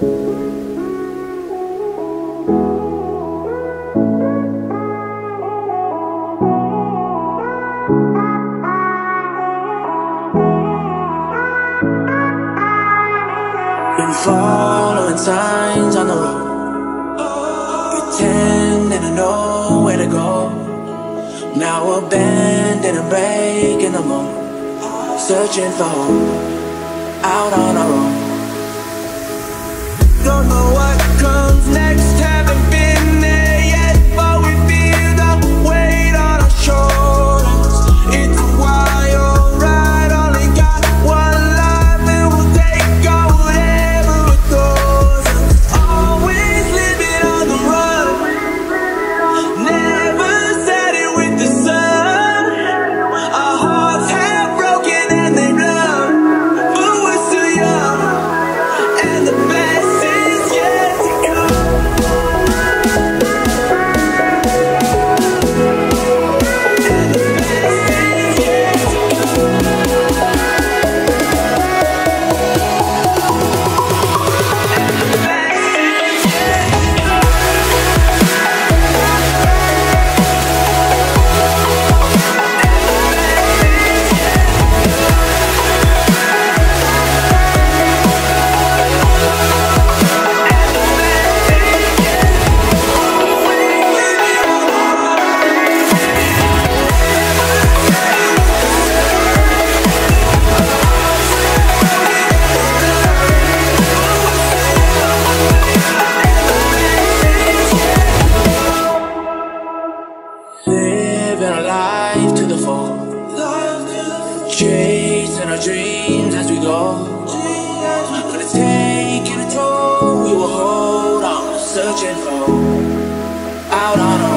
Been following signs on the road, pretending to know where to go. Now abandoned and breaking the mold, searching for hope, out on our own. Don't know what comes next, haven't been there yet, but we feel the weight on our shoulders. It's a wild ride, only got one life and we'll take on whatever it goes. Always living on the run, never said it with the sun. Our hearts have broken and they blood, but we're still young, and the best is yet to come. And the best is yet to living our life to the full, chasing our dreams as we go. But it's taking a toll, we will hold on, searching for out on our